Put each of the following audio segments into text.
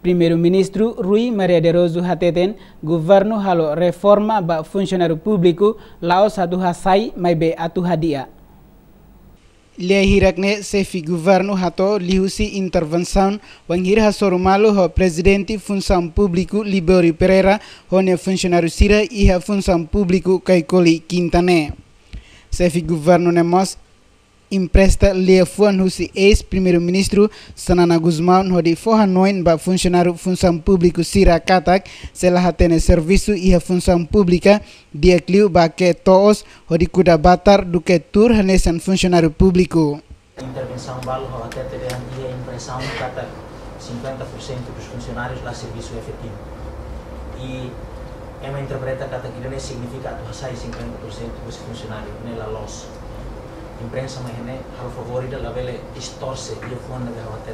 Primeiro-Ministro Rui Maria de Rosu hateten governo halo reforma ba funcionário público laos atu hasai mai be atu hadia. Lei hirakne sefi governo hato lihusi intervenção wanghir hasorumalo ho presidente função público Libório Pereira hone funcionário sira iha função público Kaikoli Quintane. Sefi governo nemos empresta lei fuan husi ex-primeiro-ministro Sanana Guzmão hodi forra noin ba funcionário função público sira katak selah hatene serviço iha função pública dia kliu ba ke toos hodi kuda batar do que tur hanesan funcionário público. Intervenção balo até ter a impressão kata 50% dos funcionários lá serviço efetivo. E é uma interpreta kata que não significa atu sai 50% dos funcionários nela loss. Imprensa mahene hal favorita la vele distorce e fonda de até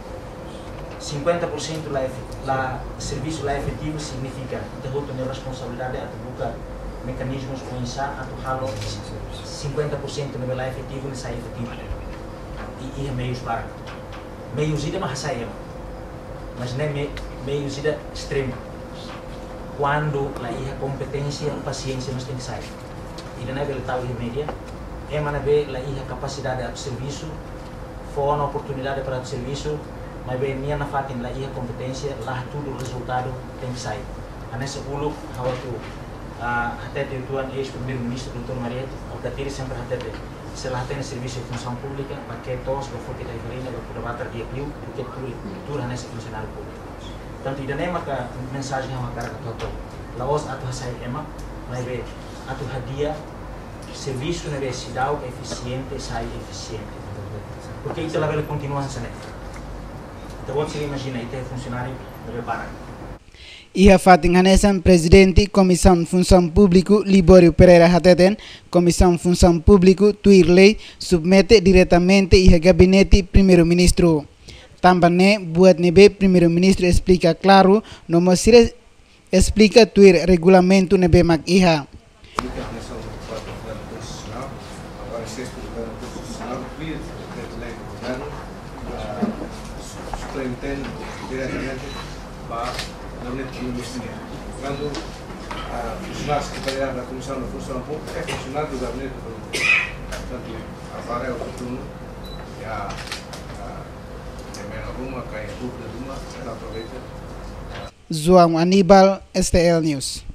50% la serviço lá efetivo significa ter outra responsabilidade a buscar mecanismos com insa a halo 50% no lá efetivo não sai efetivo e é meios para meios ida mas sai mas nem meios ida extremo quando lá a competência paciência nós tem que sair e não é vele tal média é manabe la iha capacidade de serviço, for uma oportunidade para o serviço, mas bem minha na fatin la iha competência, lá tudo o resultado tem que sair. A nessa ulu, hawatu até ter tuan ex-primeiro-ministro Dr. Mariette, o datiri sempre até se lá tem serviço de função pública, para que todos vão for que da farina, vão poder bater dia clio, porque tudo nesse funcionário público. Tanto ainda nem a mensagem é uma cara que total. La os atu sai ema, mas bem atu hadia serviço na cidade eficiente sai eficiente porque isso ela continua assim então você imagina aí ter funcionário de parar Iha fatin hanesan presidente Comissão Função Público Libório Pereira hateten Comissão Função Público tuirlei submete diretamente iha gabinete primeiro-ministro também buat nebe primeiro-ministro explica claro no mosira explica tuir regulamento nebe mak iha superintende diretamente para a gabinete do Ministério. Quando o funcionário secretariado da Comissão da Função Pública é funcionário do gabinete do Ministério. Portanto, agora é oportuno que a Ruma, que a dúvida de uma, ela aproveita. João Aníbal, STL News.